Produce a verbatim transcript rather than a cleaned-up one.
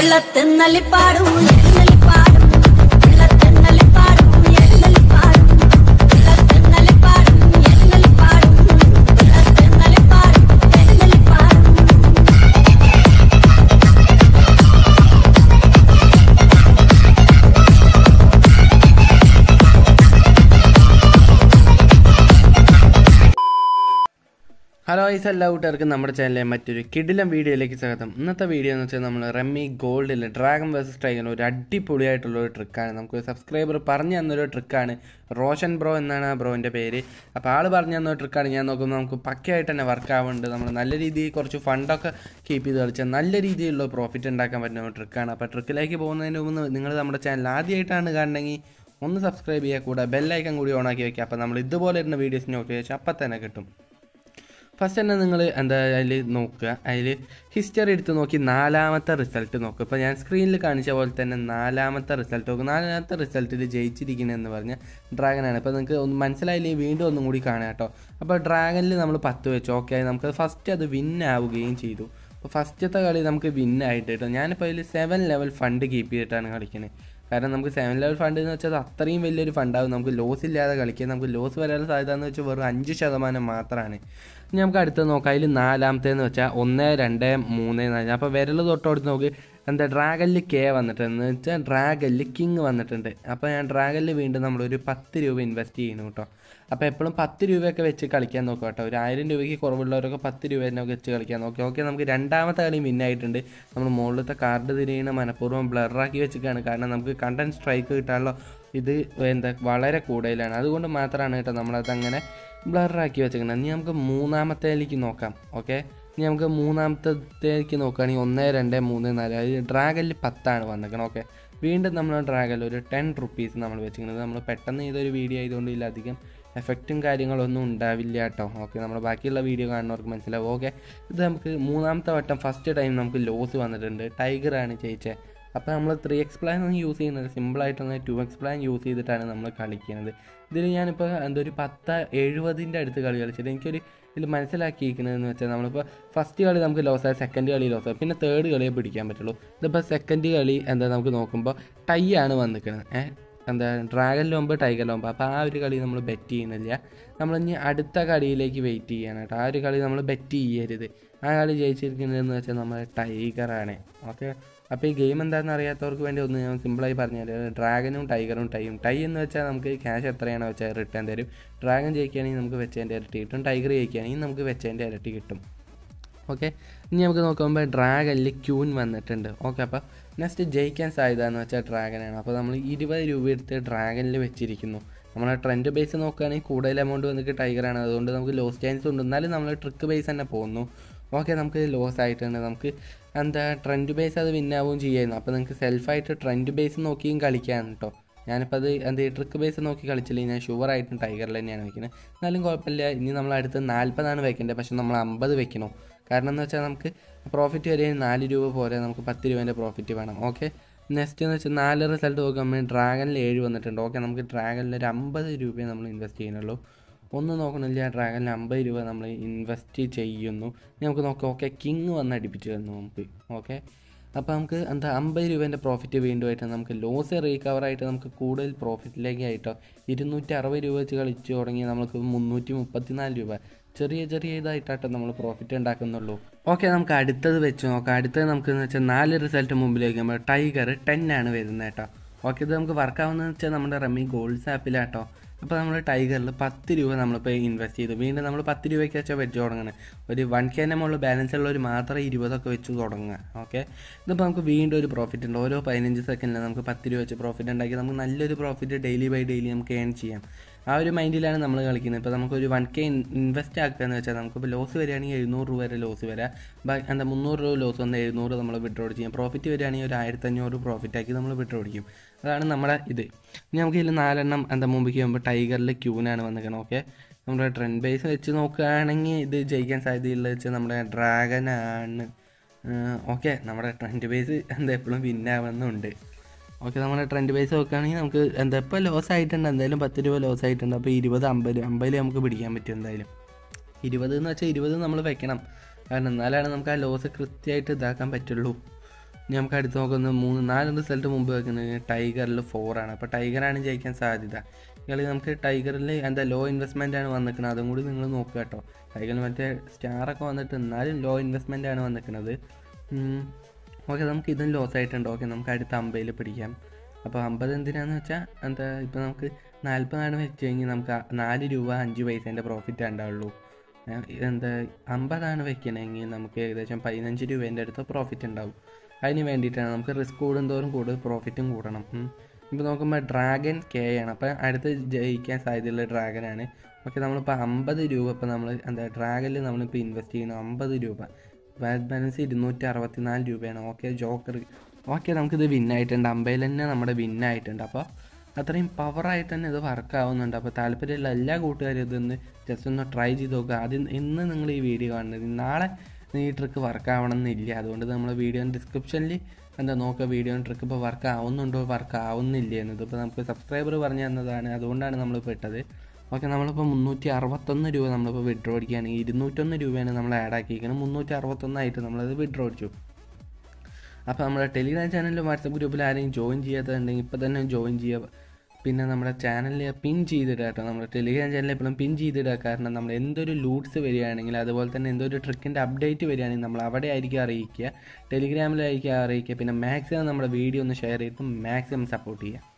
Hello, I am our channel. മറ്റൊരു കിടിലം വീഡിയോയിലേക്ക് സ്വാഗതം. ഇന്നത്തെ വീഡിയോ എന്ന് വെച്ചാൽ നമ്മൾ റമ്മി ഗോൾഡിൽ ഡ്രാഗൺ വേഴ്സസ് ടൈഗർ ഒരു അടിപൊളിയായിട്ടുള്ള ഒരു ട്രിക്കാണ്. നമുക്ക് സബ്സ്ക്രൈബർ പറഞ്ഞു തന്നൊരു ട്രിക്കാണ്. റോഷൻ ബ്രോ എന്നാണ് ആ ബ്രോൻ്റെ പേര്. അപ്പോൾ ആൾ പറഞ്ഞു തന്ന ട്രിക്കാണ്. ഞാൻ നോക്കുമ്പോൾ നമുക്ക് പക്കയായിട്ട് തന്നെ വർക്ക് ആവുന്നുണ്ട്. നമ്മൾ നല്ല രീതിയിൽ കുറച്ച് ഫണ്ടൊക്കെ കീപ്പ് ചെയ്ത് കളിച്ചാൽ നല്ല രീതിയിലുള്ള പ്രോഫിറ്റ് ഉണ്ടാക്കാൻ പറ്റുന്ന ഒരു ട്രിക്കാണ്. അപ്പോൾ ട്രിക്കിലേക്ക് പോകുന്നതിന് മുമ്പ് നിങ്ങൾ നമ്മുടെ ചാനൽ ആദ്യമായിട്ടാണ് കാണണമെങ്കിൽ ഒന്ന് സബ്സ്ക്രൈബ് ചെയ്യുക, കൂടെ ബെല്ലൈക്കൺ കൂടി ഓണാക്കി വയ്ക്കുക. അപ്പോൾ നമ്മൾ ഇതുപോലെ ഇരുന്ന വീഡിയോസ് നോക്കി വെച്ചാൽ അപ്പം തന്നെ കിട്ടും. ഫസ്റ്റ് തന്നെ നിങ്ങൾ എന്താ അതിൽ നോക്കുക, അതിൽ ഹിസ്റ്ററി എടുത്ത് നോക്കി നാലാമത്തെ റിസൾട്ട് നോക്കുക. ഇപ്പോൾ ഞാൻ സ്ക്രീനിൽ കാണിച്ച പോലെ തന്നെ നാലാമത്തെ റിസൾട്ട് നോക്കുക. നാലാമത്തെ റിസൾട്ടിൽ ജയിച്ചിരിക്കുന്നതെന്ന് പറഞ്ഞാൽ ഡ്രാഗനാണ്. ഇപ്പോൾ നിങ്ങൾക്ക് ഒന്ന് മനസ്സിലായില്ലെങ്കിൽ വീണ്ടും ഒന്നും കൂടി കാണാം കേട്ടോ. അപ്പോൾ ഡ്രാഗനിൽ നമ്മൾ പത്ത് വെച്ചു. ഓക്കെ, നമുക്ക് ഫസ്റ്റ് അത് വിൻ ആവുകയും ചെയ്തു. അപ്പോൾ ഫസ്റ്റത്തെ കളി നമുക്ക് വിന്നായിട്ട് കേട്ടോ. ഞാനിപ്പോൾ അതിൽ സെവൻ ലെവൽ ഫണ്ട് കീപ്പ് ചെയ്തിട്ടാണ് കളിക്കുന്നത്. കാരണം നമുക്ക് സെവൻ ലെവൽ ഫണ്ട് എന്ന് വെച്ചാൽ അത്രയും വലിയൊരു ഫണ്ടാകും. നമുക്ക് ലോസ് ഇല്ലാതെ കളിക്കുക. നമുക്ക് ലോസ് വരാനുള്ള സാധ്യത എന്ന് വെച്ചാൽ വെറും അഞ്ച് ശതമാനം മാത്രമാണ്. ഇനി നമുക്ക് അടുത്ത് നോക്കാം. അതിൽ നാലാമത്തേന്ന് വെച്ചാൽ ഒന്ന് രണ്ട് മൂന്ന് നാല്. അപ്പോൾ വിരൽ തൊട്ടടുത്ത് നോക്ക്, എന്താ ഡ്രാഗനിൽ കെ വന്നിട്ടെന്ന് വെച്ചാൽ ഡ്രാഗനിൽ കിങ് വന്നിട്ടുണ്ട്. അപ്പോൾ ഞാൻ ഡ്രാഗനിൽ വീണ്ടും നമ്മളൊരു പത്ത് രൂപ ഇൻവെസ്റ്റ് ചെയ്യുന്നു കേട്ടോ. അപ്പോൾ എപ്പോഴും പത്ത് രൂപയൊക്കെ വെച്ച് കളിക്കാൻ നോക്കുക കേട്ടോ. ഒരു ആയിരം രൂപയ്ക്ക് കുറവുള്ളവരൊക്കെ പത്ത് രൂപ തന്നെ വെച്ച് കളിക്കാൻ നോക്കി. ഓക്കെ, നമുക്ക് രണ്ടാമത്തെ കളി വിന്നായിട്ടുണ്ട്. നമ്മൾ മുകളിലത്തെ കാർഡ് തിരിയണ മനഃപൂർവ്വം ബ്ലറാക്കി വെച്ചിട്ടാണ്. കാരണം നമുക്ക് കണ്ടന്റ് സ്ട്രൈക്ക് കിട്ടാനുള്ള ഇത് എന്താ വളരെ കൂടുതലാണ്. അതുകൊണ്ട് മാത്രമാണ് കേട്ടോ നമ്മളത് അങ്ങനെ ബ്ലറാക്കി വെച്ചിരിക്കുന്നത്. ഇനി നമുക്ക് മൂന്നാമത്തേലേക്ക് നോക്കാം. ഓക്കെ, ഇനി നമുക്ക് മൂന്നാമത്തേക്ക് നോക്കുകയാണെങ്കിൽ ഒന്ന് രണ്ട് മൂന്ന് നാല്. അത് ഡ്രാഗനിൽ പത്താണ് വന്നിരിക്കുന്നത്. ഓക്കെ, വീണ്ടും നമ്മൾ ഡ്രാഗനിൽ ഒരു ടെൻ റുപ്പീസ് നമ്മൾ വെച്ചിരിക്കുന്നത്. നമ്മൾ പെട്ടെന്ന് ഇതൊരു വീഡിയോ ആയതുകൊണ്ട് ഇല്ല അധികം എഫക്റ്റും കാര്യങ്ങളൊന്നും ഉണ്ടാവില്ല കേട്ടോ. ഓക്കെ, നമ്മൾ ബാക്കിയുള്ള വീഡിയോ കാണുന്നവർക്ക് മനസ്സിലാവും. ഓക്കെ, ഇത് നമുക്ക് മൂന്നാമത്തെ വട്ടം ഫസ്റ്റ് ടൈം നമുക്ക് ലോസ് വന്നിട്ടുണ്ട്. ടൈഗറാണ് ജയിച്ചത്. അപ്പോൾ നമ്മൾ ത്രീ എക്സ് പ്ലാൻ ഒന്നും യൂസ് ചെയ്യുന്നത് സിമ്പിളായിട്ടൊന്ന് ടു എക്സ് പ്ലാൻ യൂസ് ചെയ്തിട്ടാണ് നമ്മൾ കളിക്കുന്നത്. ഇതിൽ ഞാനിപ്പോൾ എന്തൊരു പത്ത് എഴുപതിൻ്റെ അടുത്ത് കളി കളിച്ചിട്ട് എനിക്കൊരു ഇതിൽ മനസ്സിലാക്കിയിരിക്കുന്നതെന്ന് വെച്ചാൽ നമ്മളിപ്പോൾ ഫസ്റ്റ് കളി നമുക്ക് ലോസായ, സെക്കൻഡ് കളി ലോസായി, പിന്നെ തേർഡ് കളിയെ പിടിക്കാൻ പറ്റുള്ളൂ. ഇതിപ്പോൾ സെക്കൻഡ് കളി എന്താ നമുക്ക് നോക്കുമ്പോൾ ടൈ ആണ് വന്നിരിക്കുന്നത്. ഏഹ് എന്താ ഡ്രാഗനിലാകുമ്പോൾ ടൈഗറിലാകുമ്പോൾ. അപ്പോൾ ആ ഒരു കളി നമ്മൾ ബെറ്റ് ചെയ്യുന്നില്ല. നമ്മളിനി അടുത്ത കളിയിലേക്ക് വെയിറ്റ് ചെയ്യാണ് കേട്ടോ. ആ ഒരു കളി നമ്മൾ ബെറ്റ് ചെയ്യരുത്. ആ കളി ജയിച്ചിരിക്കുന്നതെന്ന് വെച്ചാൽ നമ്മൾ ടൈഗറാണ്. ഓക്കെ, അപ്പോൾ ഈ ഗെയിം എന്താണെന്ന് അറിയാത്തവർക്ക് വേണ്ടി ഒന്ന് ഞാൻ സിമ്പിളായി പറഞ്ഞാൽ ഡ്രാഗനും ടൈഗറും ടൈയും. ടൈ എന്ന് വെച്ചാൽ നമുക്ക് ക്യാഷ് എത്രയാണോ വെച്ചാൽ റിട്ടേൺ തരും. ഡ്രാഗൻ ജയിക്കുകയാണെങ്കിൽ നമുക്ക് വെച്ചതിൻ്റെ ഇരട്ടി കിട്ടും. ടൈഗർ ജയിക്കുകയാണെങ്കിൽ നമുക്ക് വെച്ചതിൻ്റെ ഇരട്ടി കിട്ടും. ഓക്കെ, ഇനി നമുക്ക് നോക്കുമ്പോൾ ഡ്രാഗനിൽ ക്യൂൻ വന്നിട്ടുണ്ട്. ഓക്കെ, അപ്പോൾ നെക്സ്റ്റ് ജയിക്കാൻ സാധ്യത എന്ന് വെച്ചാൽ ഡ്രാഗനാണ്. അപ്പോൾ നമ്മൾ ഇരുപത് രൂപ എടുത്ത് ഡ്രാഗനിൽ വെച്ചിരിക്കുന്നു. നമ്മളെ ട്രെൻഡ് ബേസ് നോക്കുകയാണെങ്കിൽ കൂടുതൽ എമൗണ്ട് വന്നിട്ട് ടൈഗറാണ്. അതുകൊണ്ട് നമുക്ക് ലോസ് ചാൻസ് ഉണ്ട്. എന്നാലും നമ്മൾ ട്രിക്ക് ബേസ് തന്നെ പോകുന്നു. ഓക്കെ, നമുക്ക് ലോസ് ആയിട്ടുണ്ട്. നമുക്ക് എന്താ ട്രെൻഡ് ബേസ് അത് വിന്നാവുകയും ചെയ്യായിരുന്നു. അപ്പോൾ നിങ്ങൾക്ക് സെൽഫായിട്ട് ട്രെൻഡ് ബേസ് നോക്കിയും കളിക്കാൻ കേട്ടോ. ഞാനിപ്പോൾ അത് എന്ത് ട്രിക്ക് ബേസ് നോക്കി കളിച്ചില്ല. ഞാൻ ഷുവറായിട്ടും ടൈഗറിൽ തന്നെയാണ് വെക്കുന്നത്. എന്നാലും കുഴപ്പമില്ല. ഇനി നമ്മൾ അടുത്ത് നാൽപ്പതാണ് വെക്കേണ്ടത്. പക്ഷെ നമ്മൾ അമ്പത് വെക്കണോ? കാരണം എന്ന് വെച്ചാൽ നമുക്ക് പ്രോഫിറ്റ് വരെ നാല് രൂപ പോലെ നമുക്ക് പത്ത് രൂപേൻ്റെ പ്രോഫിറ്റ് വേണം. ഓക്കെ, നെക്സ്റ്റ് എന്ന് വെച്ചാൽ നാല് റിസൾട്ട് നോക്കുമ്പോൾ ഡ്രാഗനിൽ ഏഴ് വന്നിട്ടുണ്ട്. ഓക്കെ, നമുക്ക് ഡ്രാഗനിൽ ഒരു അമ്പത് രൂപയെ നമ്മൾ ഇൻവെസ്റ്റ് ചെയ്യുന്നുള്ളൂ. ഒന്നും നോക്കണില്ല, ഡ്രാഗനിൽ അമ്പത് രൂപ നമ്മൾ ഇൻവെസ്റ്റ് ചെയ്യുന്നു. നമുക്ക് നോക്കാം. ഓക്കെ, കിങ് വന്ന് അടിപ്പിച്ച് തന്നു നമുക്ക്. ഓക്കെ, അപ്പോൾ നമുക്ക് എന്താ അമ്പത് രൂപേൻ്റെ പ്രോഫിറ്റ് വീണ്ടും ആയിട്ട് നമുക്ക് ലോസ് റീകവറായിട്ട് നമുക്ക് കൂടുതൽ പ്രോഫിറ്റിലേക്ക് ആയിട്ടോ ഇരുന്നൂറ്റി അറുപത് രൂപ വെച്ച് കളിച്ച് തുടങ്ങി നമുക്ക് മുന്നൂറ്റി മുപ്പത്തി നാല് രൂപ ചെറിയ ചെറിയ ഇതായിട്ടാട്ടോ നമ്മൾ പ്രോഫിറ്റ് ഉണ്ടാക്കുന്നുള്ളൂ. ഓക്കെ, നമുക്ക് അടുത്തത് വെച്ച് നോക്കാം. അടുത്തത് നമുക്ക് എന്ന് വെച്ചാൽ നാല് റിസൾട്ട് മുമ്പിലേക്ക് നമ്മൾ ടൈഗർ ടെൻ ആണ് വരുന്നത് കേട്ടോ. ഓക്കെ, ഇത് നമുക്ക് വർക്കാവുന്നതെന്ന് വെച്ചാൽ നമ്മുടെ റമ്മി ഗോൾഡ്സ് ആപ്പിലാട്ടോ. അപ്പോൾ നമ്മൾ ടൈഗറിൽ പത്ത് രൂപ നമ്മളിപ്പോൾ ഇൻവെസ്റ്റ് ചെയ്തു. വീണ്ടും നമ്മൾ പത്ത് രൂപയ്ക്ക് വെച്ചാൽ വെച്ച് തുടങ്ങണം. ഒരു വൺ കെ മുകളിൽ ബാലൻസ് ഉള്ളവർ മാത്രം ഇരുപതൊക്കെ വെച്ച് തുടങ്ങുക. ഓക്കെ, ഇതിപ്പോൾ നമുക്ക് വീണ്ടും ഒരു പ്രോഫിറ്റ് ഉണ്ട്. ഓരോ പതിനഞ്ച് സെക്കൻഡിൽ നമുക്ക് പത്ത് രൂപ വെച്ച് പ്രോഫിറ്റ് ഉണ്ടാക്കി നമുക്ക് നല്ലൊരു പ്രോഫിറ്റ് ഡെയിലി ബൈ ഡെയിലി നമുക്ക് ഏൺ ചെയ്യാം. ആ ഒരു മൈൻഡിലാണ് നമ്മൾ കളിക്കുന്നത്. ഇപ്പോൾ നമുക്കൊരു വൺ കെ ഇൻവെസ്റ്റ് ആക്കുക എന്ന് വെച്ചാൽ നമുക്കിപ്പോൾ ലോസ് വരികയാണെങ്കിൽ എഴുന്നൂറ് രൂപ വരെ ലോസ് വരാം. എന്താ മുന്നൂറ് രൂപ ലോസ് വന്ന് എഴുന്നൂറ് നമ്മൾ വിഡ്രോ ചെയ്യാം. പ്രോഫിറ്റ് വരികയാണെങ്കിൽ ഒരു ആയിരത്തഞ്ഞൂറ് പ്രോഫിറ്റാക്കി നമ്മൾ വിഡ്രോ ചെയ്യും. അതാണ് നമ്മുടെ ഇത്. ഇനി നമുക്ക് ഇതിൽ നാലെണ്ണം എന്താ മുമ്പിലേക്ക് പോകുമ്പോൾ ടൈഗറിൽ ക്യൂനാണ് വന്നിരിക്കണം. ഓക്കെ, നമ്മുടെ ട്രെൻഡ് ബേസ് വെച്ച് നോക്കുകയാണെങ്കിൽ ഇത് ജയിക്കാൻ സാധ്യതയുള്ളത് വെച്ചാൽ നമ്മുടെ ഡ്രാഗനാണ്. ഓക്കെ, നമ്മുടെ ട്രെൻഡ് ബേസ് എന്താ എപ്പോഴും വിന്നാവുന്നുണ്ട്. ഓക്കെ, നമ്മുടെ ട്രെൻഡ് ബേസ് നോക്കുകയാണെങ്കിൽ നമുക്ക് എന്താ ഇപ്പോൾ ലോസ് ആയിട്ടുണ്ട്. എന്തായാലും പത്ത് രൂപ ലോസ് ആയിട്ടുണ്ട്. അപ്പോൾ ഇരുപത് അമ്പത് അമ്പതിൽ നമുക്ക് പിടിക്കാൻ പറ്റും. എന്തായാലും ഇരുപത് എന്ന് വെച്ചാൽ ഇരുപത് നമ്മൾ വെക്കണം. കാരണം എന്നാലാണ് നമുക്ക് ആ ലോസ് കൃത്യമായിട്ട് ഇതാക്കാൻ പറ്റുള്ളൂ. നമുക്ക് അടുത്ത് നോക്കുന്നത് മൂന്ന് നാല് റിസൾട്ട് മുമ്പ് വെക്കുന്നത് ടൈഗറിൽ ഫോറാണ്. അപ്പോൾ ടൈഗറാണ് ജയിക്കാൻ സാധ്യത. കളി നമുക്ക് ടൈഗറിൽ എന്താ ലോ ഇൻവെസ്റ്റ്മെൻ്റ് ആണ് വന്നിരിക്കുന്നത്, അതും കൂടി നിങ്ങൾ നോക്കുക കേട്ടോ. ടൈഗറിൽ മറ്റേ സ്റ്റാറൊക്കെ വന്നിട്ട് എന്നാലും ലോ ഇൻവെസ്റ്റ്മെൻ്റ് ആണ് വന്നിരിക്കുന്നത്. ഓക്കെ, നമുക്ക് ഇതും ലോസ് ആയിട്ടുണ്ട്. ഓക്കെ, നമുക്ക് അടുത്ത അമ്പതിൽ പിടിക്കാം. അപ്പോൾ അമ്പത് എന്തിനാന്ന് വെച്ചാൽ എന്താ ഇപ്പോൾ നമുക്ക് നാൽപ്പതാണ് വെച്ച് കഴിഞ്ഞാൽ നമുക്ക് നാല് രൂപ അഞ്ച് പൈസേൻ്റെ പ്രോഫിറ്റ് ഉണ്ടാവുള്ളൂ. എന്താ അമ്പതാണ് വെക്കണമെങ്കിൽ നമുക്ക് ഏകദേശം പതിനഞ്ച് രൂപേൻ്റെ അടുത്ത് പ്രോഫിറ്റ് ഉണ്ടാവും. അതിന് വേണ്ടിയിട്ടാണ് നമുക്ക് റിസ്ക് കൂടുന്തോറും കൂടുതൽ പ്രോഫിറ്റും കൂടണം. ഇപ്പോൾ നോക്കുമ്പോൾ ഡ്രാഗൺ കെ ആണ്. അപ്പോൾ അടുത്ത് ജയിക്കാൻ സാധ്യതയുള്ള ഡ്രാഗനാണ്. ഓക്കെ, നമ്മളിപ്പോൾ അമ്പത് രൂപ ഇപ്പോൾ നമ്മൾ എന്താ ഡ്രാഗനിൽ നമ്മളിപ്പോൾ ഇൻവെസ്റ്റ് ചെയ്യുന്നത് അമ്പത് രൂപ. വാറ്റ് ബാലൻസ് ഇരുന്നൂറ്റി അറുപത്തി നാല് രൂപയാണ്. Okay, Joker. ഓക്കെ, നമുക്കിത് വിന്നായിട്ടുണ്ട്. അമ്പതിൽ തന്നെ നമ്മുടെ വിന്നായിട്ടുണ്ട്. അപ്പോൾ അത്രയും പവറായിട്ട് തന്നെ ഇത് വർക്ക് ആവുന്നുണ്ട്. അപ്പോൾ താല്പര്യമുള്ള എല്ലാ കൂട്ടുകാരും ഇതൊന്ന് ജസ്റ്റ് ഒന്ന് ട്രൈ ചെയ്ത് നോക്കുക. ആദ്യം ഇന്ന് നിങ്ങൾ ഈ വീഡിയോ കാണുന്നത്, നാളെ ഈ ട്രിക്ക് വർക്ക് ആവണം എന്നില്ല. അതുകൊണ്ട് നമ്മൾ വീഡിയോ ഡിസ്ക്രിപ്ഷനിൽ എന്താ നോക്കുക, വീഡിയോ ട്രിക്ക് ഇപ്പോൾ വർക്ക് ആവുന്നുണ്ടോ വർക്ക് ആവുന്നില്ല എന്നത്. ഇപ്പോൾ നമുക്ക് സബ്സ്ക്രൈബർ പറഞ്ഞു തന്നതാണ്, അതുകൊണ്ടാണ് നമ്മളിപ്പോൾ ഇട്ടത്. ഓക്കെ, നമ്മളിപ്പോൾ മുന്നൂറ്റി അറുപത്തൊന്ന് രൂപ നമ്മളിപ്പോൾ വിഡ്രോ അടിക്കുകയാണെങ്കിൽ ഇരുന്നൂറ്റൊന്ന് രൂപയാണ് നമ്മൾ ആഡ് ആക്കിയിരിക്കുന്നത്. മുന്നൂറ്റി അറുപത്തൊന്നായിട്ട് നമ്മളത് വിഡ്രോ അടിച്ചു. അപ്പോൾ നമ്മുടെ ടെലിഗ്രാം ചാനലിലും വാട്സപ്പ് ഗ്രൂപ്പിൽ ആരെങ്കിലും ജോയിൻ ചെയ്യാത്തതുണ്ടെങ്കിൽ ഇപ്പോൾ തന്നെ ജോയിൻ ചെയ്യുക. പിന്നെ നമ്മുടെ ചാനലിൽ പിൻ ചെയ്തിടുക കേട്ടോ. നമ്മുടെ ടെലിഗ്രാം ചാനലിൽ എപ്പോഴും പിൻ ചെയ്തിടുക. കാരണം നമ്മൾ എന്തൊരു ലൂട്ട്സ് വരികയാണെങ്കിൽ അതുപോലെ തന്നെ എന്തൊരു ട്രിക്കിൻ്റെ അപ്ഡേറ്റ് വരികയാണെങ്കിൽ നമ്മൾ അവിടെ ആയിരിക്കും അറിയിക്കുക, ടെലിഗ്രാമിലായിരിക്കും അറിയിക്കുക. പിന്നെ മാക്സിമം നമ്മുടെ വീഡിയോ ഒന്ന് ഷെയർ ചെയ്ത് മാക്സിമം സപ്പോർട്ട് ചെയ്യുക.